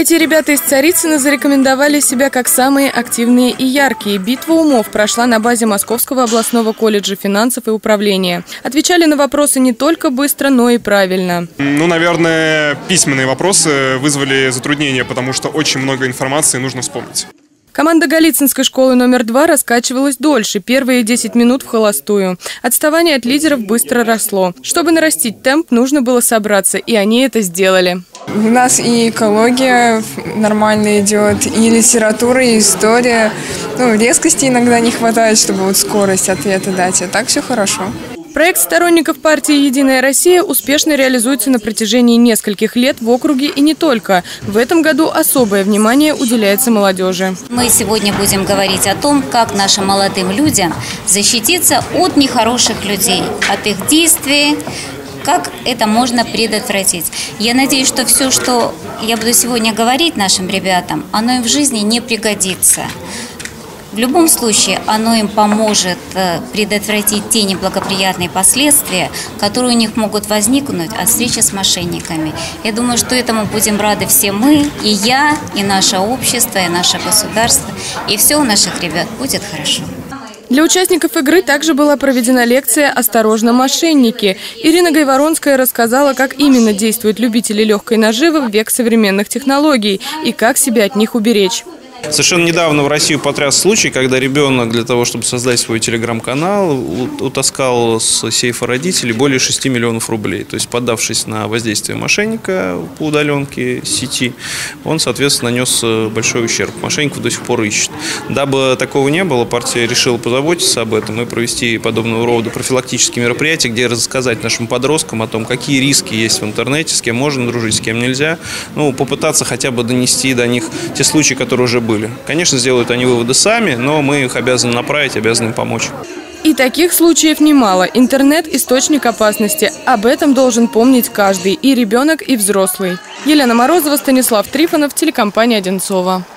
Эти ребята из Царицына зарекомендовали себя как самые активные и яркие. Битва умов прошла на базе Московского областного колледжа финансов и управления. Отвечали на вопросы не только быстро, но и правильно. Наверное, письменные вопросы вызвали затруднения, потому что очень много информации нужно вспомнить. Команда Голицынской школы номер 2 раскачивалась дольше, первые 10 минут в холостую. Отставание от лидеров быстро росло. Чтобы нарастить темп, нужно было собраться, и они это сделали. У нас и экология нормально идет, и литература, и история. Резкости иногда не хватает, чтобы скорость ответа дать, а так все хорошо. Проект сторонников партии «Единая Россия» успешно реализуется на протяжении нескольких лет в округе и не только. В этом году особое внимание уделяется молодежи. Мы сегодня будем говорить о том, как нашим молодым людям защититься от нехороших людей, от их действий, как это можно предотвратить. Я надеюсь, что все, что я буду сегодня говорить нашим ребятам, оно им в жизни не пригодится. В любом случае, оно им поможет предотвратить те неблагоприятные последствия, которые у них могут возникнуть от встречи с мошенниками. Я думаю, что этому будем рады все мы, и я, и наше общество, и наше государство, и все у наших ребят будет хорошо. Для участников игры также была проведена лекция «Осторожно, мошенники». Ирина Гайворонская рассказала, как именно действуют любители легкой наживы в век современных технологий и как себя от них уберечь. Совершенно недавно в Россию потряс случай, когда ребенок для того, чтобы создать свой телеграм-канал, утаскал с сейфа родителей более 6 миллионов рублей. То есть, поддавшись на воздействие мошенника по удаленке сети, он, соответственно, нанес большой ущерб. Мошенников до сих пор ищут. Дабы такого не было, партия решила позаботиться об этом и провести подобного рода профилактические мероприятия, где рассказать нашим подросткам о том, какие риски есть в интернете, с кем можно дружить, с кем нельзя. Попытаться хотя бы донести до них те случаи, которые уже были. Конечно, сделают они выводы сами, но мы их обязаны направить, обязаны им помочь. И таких случаев немало. Интернет – источник опасности. Об этом должен помнить каждый – и ребенок, и взрослый. Елена Морозова, Станислав Трифонов, телекомпания «Одинцова».